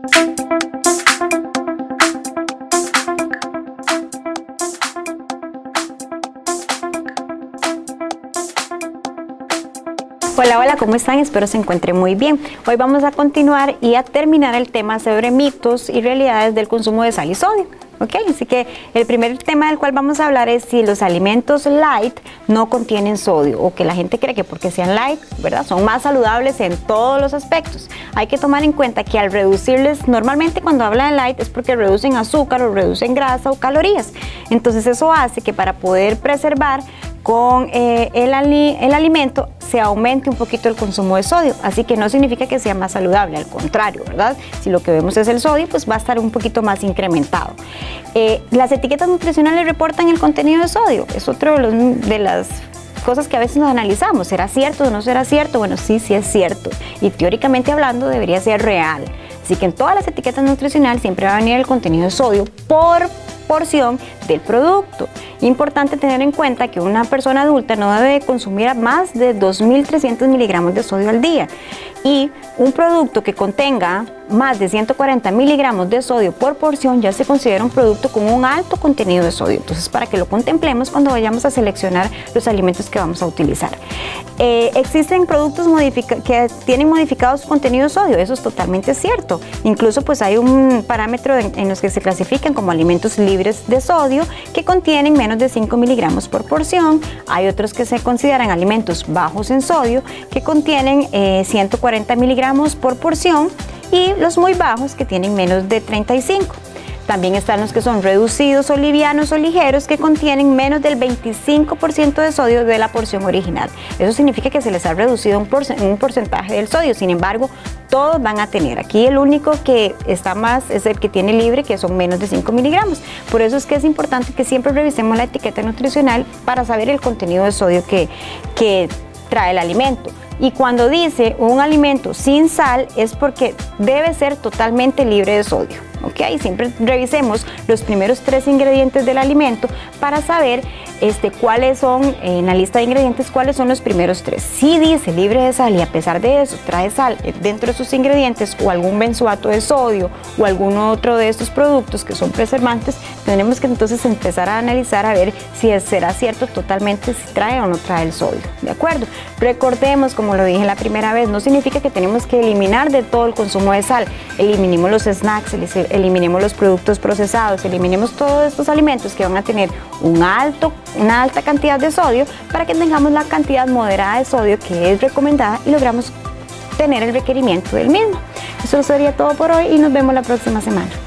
Hola, hola, ¿cómo están? Espero se encuentren muy bien. Hoy vamos a continuar y a terminar el tema sobre mitos y realidades del consumo de sal y sodio. ¿Ok? Así que el primer tema del cual vamos a hablar es si los alimentos light no contienen sodio o que la gente cree que porque sean light, ¿verdad?, son más saludables en todos los aspectos. Hay que tomar en cuenta que al reducirles, normalmente cuando hablan de light es porque reducen azúcar o reducen grasa o calorías. Entonces eso hace que para poder preservar con el alimento se aumente un poquito el consumo de sodio, así que no significa que sea más saludable, al contrario, ¿verdad? Si lo que vemos es el sodio, pues va a estar un poquito más incrementado. Las etiquetas nutricionales reportan el contenido de sodio, es otro de las cosas que a veces nos analizamos. ¿Será cierto o no será cierto? Bueno, sí es cierto, y teóricamente hablando debería ser real. Así que en todas las etiquetas nutricionales siempre va a venir el contenido de sodio por porción del producto. Importante tener en cuenta que una persona adulta no debe consumir más de 2.300 miligramos de sodio al día, y un producto que contenga más de 140 miligramos de sodio por porción ya se considera un producto con un alto contenido de sodio. Entonces, para que lo contemplemos cuando vayamos a seleccionar los alimentos que vamos a utilizar. Existen productos que tienen modificados su contenido de sodio, eso es totalmente cierto. Incluso pues hay un parámetro en los que se clasifican como alimentos libres de sodio que contienen menos de 5 miligramos por porción. Hay otros que se consideran alimentos bajos en sodio que contienen 140 miligramos por porción, y los muy bajos que tienen menos de 35. También están los que son reducidos o livianos o ligeros que contienen menos del 25% de sodio de la porción original. Eso significa que se les ha reducido un porcentaje del sodio, sin embargo, todos van a tener. Aquí el único que está más es el que tiene libre, que son menos de 5 miligramos. Por eso es que es importante que siempre revisemos la etiqueta nutricional para saber el contenido de sodio que trae el alimento. Y cuando dice un alimento sin sal es porque debe ser totalmente libre de sodio. ¿Ok? Siempre revisemos los primeros 3 ingredientes del alimento para saber cuáles son, en la lista de ingredientes, cuáles son los primeros 3. Si dice libre de sal y a pesar de eso trae sal dentro de sus ingredientes o algún benzoato de sodio o algún otro de estos productos que son preservantes, tenemos que entonces empezar a analizar a ver si será cierto totalmente si trae o no trae el sodio. ¿De acuerdo? Recordemos, como lo dije la primera vez, no significa que tenemos que eliminar de todo el consumo de sal. Eliminemos los snacks, eliminemos los productos procesados, eliminemos todos estos alimentos que van a tener una alta cantidad de sodio para que tengamos la cantidad moderada de sodio que es recomendada y logramos tener el requerimiento del mismo. Eso sería todo por hoy y nos vemos la próxima semana.